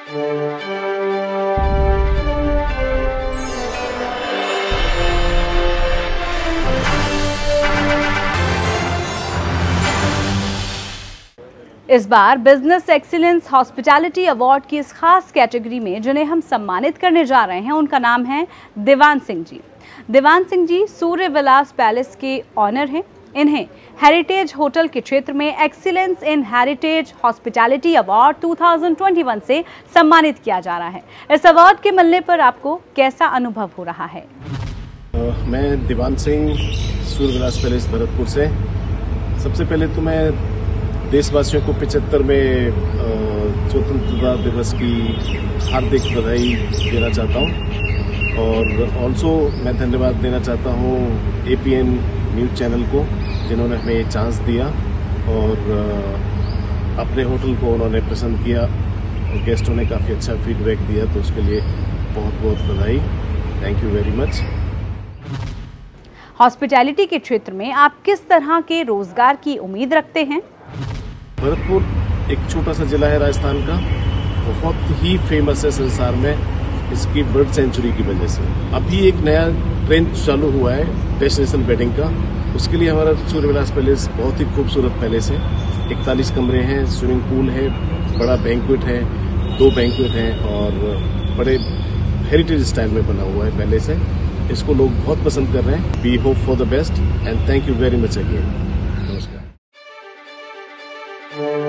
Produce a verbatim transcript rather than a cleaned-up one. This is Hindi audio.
इस बार बिजनेस एक्सीलेंस हॉस्पिटैलिटी अवार्ड की इस खास कैटेगरी में जिन्हें हम सम्मानित करने जा रहे हैं, उनका नाम है देवान सिंह जी। देवान सिंह जी सूर्य विलास पैलेस के ऑनर हैं। इन्हें हेरिटेज होटल के क्षेत्र में excellence in heritage hospitality award दो हज़ार इक्कीस से सम्मानित किया जा रहा है। इस अवार्ड के मिलने पर आपको कैसा अनुभव हो रहा है? मैं देवान सिंह सूर्य विलास पैलेस भरतपुर से। सबसे पहले तो मैं देशवासियों को पचहत्तर में स्वतंत्रता दिवस की हार्दिक बधाई देना चाहता हूं और ऑल्सो मैं धन्यवाद देना चाहता हूं एपीएन न्यूज़ चैनल को, जिन्होंने हमें ये चांस दिया और अपने होटल को उन्होंने पसंद किया और गेस्टों ने काफ़ी अच्छा फीडबैक दिया, तो उसके लिए बहुत बहुत बधाई। Thank you very much. Hospitality के क्षेत्र में आप किस तरह के रोजगार की उम्मीद रखते हैं? भरतपुर एक छोटा सा जिला है राजस्थान का, बहुत ही फेमस है संसार में इसकी बर्ड सेंचुरी की वजह से। अभी एक नया ट्रेंड चालू हुआ है डेस्टिनेशन वेडिंग का, उसके लिए हमारा सूर्य विलास पैलेस बहुत ही खूबसूरत पैलेस है। इकतालीस कमरे हैं, स्विमिंग पूल है, बड़ा बैंक्वेट है, दो बैंक्वेट हैं और बड़े हेरिटेज स्टाइल में बना हुआ है पैलेस है। इसको लोग बहुत पसंद कर रहे हैं। We hope for the best and thank you very much again. नमस्कार।